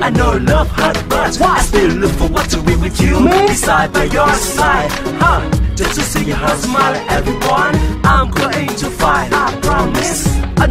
I know love hurt, but I still look forward to be with you, beside by your side. Just to see her smile at everyone, I'm going to fight, I promise.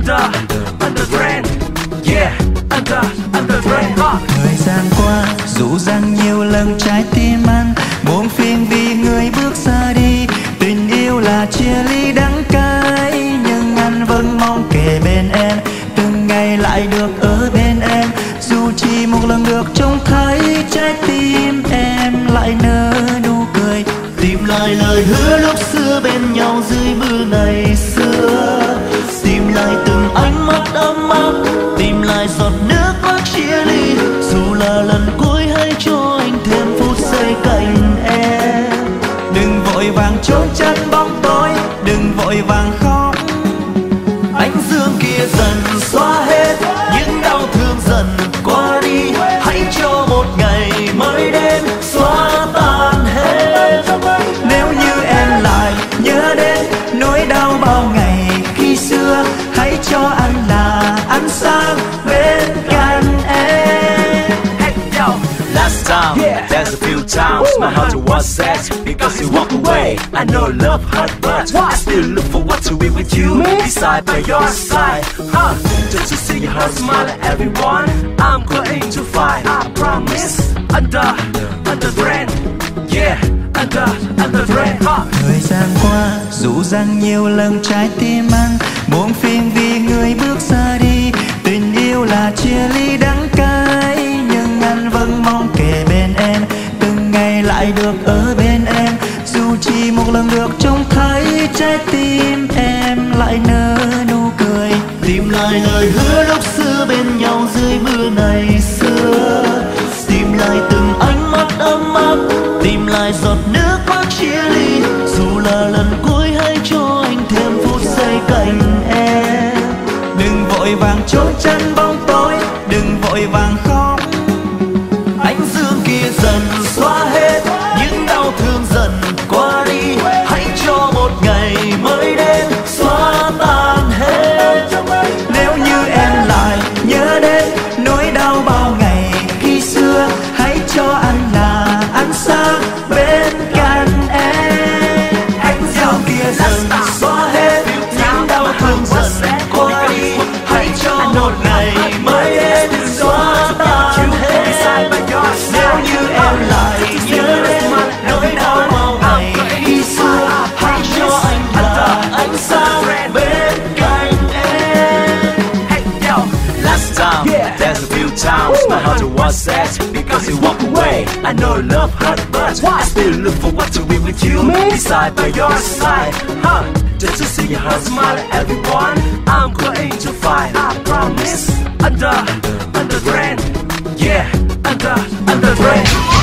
Under rain, yeah, under rain. Thời gian qua dù rằng nhiều lần trái tim anh buồn phiền vì người bước xa đi. Tình yêu là chia ly đắng cay, nhưng anh vẫn mong kề bên em, từng ngày lại được ở bên em. Dù chỉ một lần được trông thấy trái tim em lại nở nụ cười, tìm lại lời hứa lúc xưa bên nhau dưới mưa ngày xưa, tìm lại từng ánh mắt ấm áp, tìm lại giọt nước mắt chia ly. Dù là lần cuối hãy cho anh thêm phút giây cạnh em. Đừng vội vàng trốn chân bóng tối, đừng vội vàng khóc. Ánh dương kia dần xóa hết những đau thương dần qua đi. Hãy cho một ngày mới đến xóa tan hết. Nếu như em lại nhớ đến nỗi đau bao ngày khi xưa, hãy cho anh là ánh sáng bên cạnh em. Hey yo, last time, there's a few times my heart was sad because you walk away. I know love hurt, but I still look forward to be with you, beside by your side. Just to see her smile at everyone, I'm going to fight, I promise. Under rain, yeah, under rain. Thời gian qua dù rằng nhiều lần trái tim anh buồn phiền vì người bước xa đi. Tình yêu là chia ly đắng cay, nhưng anh vẫn mong kề bên em, từng ngày lại được ở bên em. Dù chỉ một lần được trông thấy trái tim em lại nở nụ cười, tìm lại lời hứa lúc xưa bên nhau dưới mưa ngày xưa, tìm lại từng ánh mắt ấm áp, tìm lại giọt nước mắt chia ly. Dù là lần cuối hãy cho anh thêm phút giây cạnh em. Đừng vội vàng trốn chân bóng tối, đừng vội vàng khóc. Ánh dương kia dần xóa hết những đau thương dần qua đi. Hãy cho một ngày mới đến xóa tan hết. Nếu như em lại nhớ đến nỗi đau bao ngày khi xưa, hãy cho anh là ánh sáng bên cạnh em. Ánh dương kia dần xóa hết những đau thương dần qua đi. Hãy cho một ngày mới đến xóa tan hết. Nếu như em lại nhớ đến nỗi đau bao ngày khi xưa, hãy cho anh là ánh sáng bên cạnh em. Hey yo, last time, there's a few times my heart was sad because you walk away. I know love hurt, but I still look forward to be with you, beside by your side. Just to see her smile at everyone, I'm going to fight, I promise. Under rain, yeah, under rain.